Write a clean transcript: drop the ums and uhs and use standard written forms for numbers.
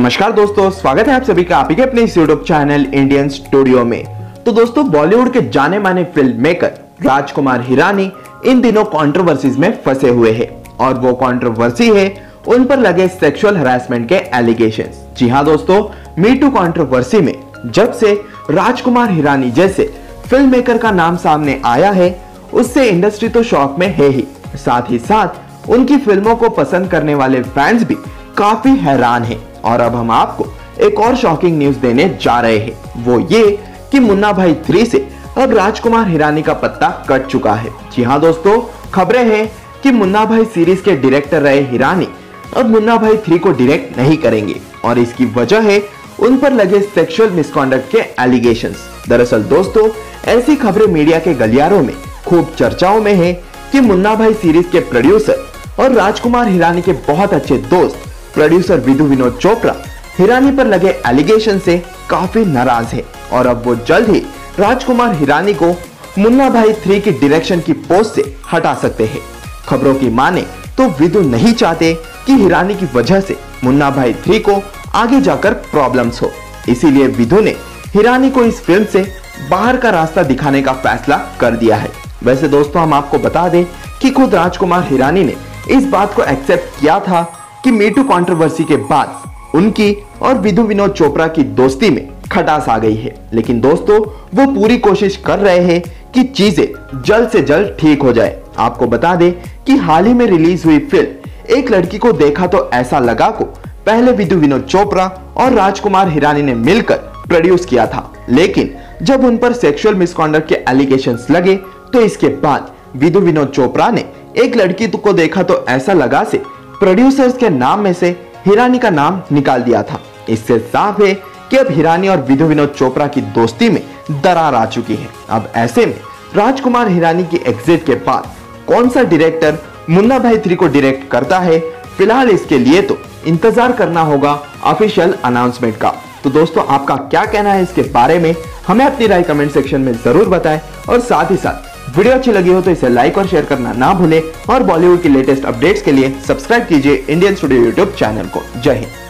नमस्कार दोस्तों, स्वागत है आप सभी का आपके अपने इस यूट्यूब चैनल इंडियन स्टूडियो में। तो दोस्तों, बॉलीवुड के जाने माने फिल्म मेकर राजकुमार हिरानी इन दिनों कंट्रोवर्सीज में फंसे हुए हैं और वो कंट्रोवर्सी है उन पर लगे सेक्सुअल हरासमेंट के एलिगेशंस। जी हाँ दोस्तों, मी टू कंट्रोवर्सी में जब से राजकुमार हिरानी जैसे फिल्म मेकर का नाम सामने आया है, उससे इंडस्ट्री तो शॉक में है ही, साथ ही साथ उनकी फिल्मों को पसंद करने वाले फैंस भी काफी हैरान हैं। और अब हम आपको एक और शॉकिंग न्यूज देने जा रहे हैं, वो ये कि मुन्ना भाई 3 से अब राजकुमार हिरानी का पत्ता कट चुका है। जी हाँ दोस्तों, खबरें हैं कि मुन्ना भाई सीरीज के डायरेक्टर रहे हिरानी अब मुन्ना भाई 3 को डायरेक्ट नहीं करेंगे और इसकी वजह है उन पर लगे सेक्सुअल मिसकॉन्डक्ट के एलिगेशंस। दरअसल दोस्तों, ऐसी खबरें मीडिया के गलियारों में खूब चर्चाओं में है कि मुन्ना भाई सीरीज के प्रोड्यूसर और राजकुमार हिरानी के बहुत अच्छे दोस्त प्रोड्यूसर विधु विनोद चोपड़ा हिरानी पर लगे एलिगेशन से काफी नाराज है और अब वो जल्द ही राजकुमार हिरानी को मुन्ना भाई 3 की डायरेक्शन की पोस्ट से हटा सकते हैं। खबरों की माने तो विधु नहीं चाहते कि हिरानी की वजह से मुन्ना भाई 3 को आगे जाकर प्रॉब्लम्स हो, इसीलिए विधु ने हिरानी को इस फिल्म से बाहर का रास्ता दिखाने का फैसला कर दिया है। वैसे दोस्तों, हम आपको बता दें कि खुद राजकुमार हिरानी ने इस बात को एक्सेप्ट किया था कि मी टू कंट्रोवर्सी के बाद उनकी और विधु विनोद चोपड़ा की दोस्ती में खटास आ गई है, लेकिन दोस्तों वो पूरी कोशिश कर रहे हैं कि चीजें जल्द से जल्द ठीक हो जाए। आपको बता दें कि हाल ही में रिलीज हुई फिल्म एक लड़की को देखा तो ऐसा लगा को पहले विधु विनोद चोपड़ा और राजकुमार हिरानी ने मिलकर प्रोड्यूस किया था, लेकिन जब उन पर सेक्सुअल मिसकॉन्डक्ट के एलिगेशंस लगे तो इसके बाद विधु विनोद चोपड़ा ने एक लड़की को देखा तो ऐसा लगा से प्रोड्यूसर्स के नाम में से हिरानी का नाम निकाल दिया था। इससे साफ है कि अब हिरानी और विधु विनोद चोपड़ा की दोस्ती में दरार आ चुकी है। अब ऐसे में राजकुमार हिरानी की एग्जिट के बाद कौन सा डायरेक्टर मुन्ना भाई 3 को डायरेक्ट करता है, फिलहाल इसके लिए तो इंतजार करना होगा ऑफिशियल अनाउंसमेंट का। तो दोस्तों, आपका क्या कहना है इसके बारे में, हमें अपनी राय कमेंट सेक्शन में जरूर बताएं और साथ ही साथ वीडियो अच्छी लगी हो तो इसे लाइक और शेयर करना ना भूलें और बॉलीवुड की लेटेस्ट अपडेट्स के लिए सब्सक्राइब कीजिए इंडियन स्टूडियो यूट्यूब चैनल को। जय हिंद।